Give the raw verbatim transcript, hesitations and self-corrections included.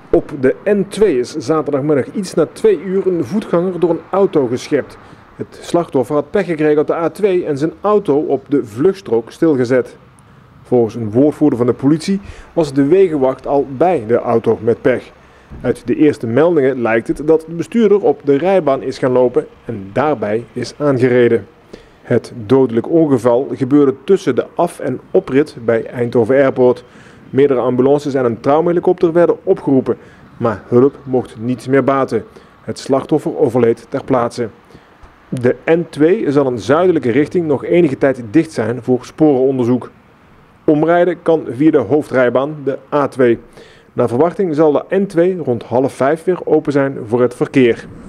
Op de N twee is zaterdagmiddag iets na twee uur een voetganger door een auto geschept. Het slachtoffer had pech gekregen op de A twee en zijn auto op de vluchtstrook stilgezet. Volgens een woordvoerder van de politie was de wegenwacht al bij de auto met pech. Uit de eerste meldingen lijkt het dat de bestuurder op de rijbaan is gaan lopen en daarbij is aangereden. Het dodelijk ongeval gebeurde tussen de af- en oprit bij Eindhoven Airport. Meerdere ambulances en een traumahelikopter werden opgeroepen, maar hulp mocht niets meer baten. Het slachtoffer overleed ter plaatse. De N twee zal in zuidelijke richting nog enige tijd dicht zijn voor sporenonderzoek. Omrijden kan via de hoofdrijbaan, de A twee. Naar verwachting zal de N twee rond half vijf weer open zijn voor het verkeer.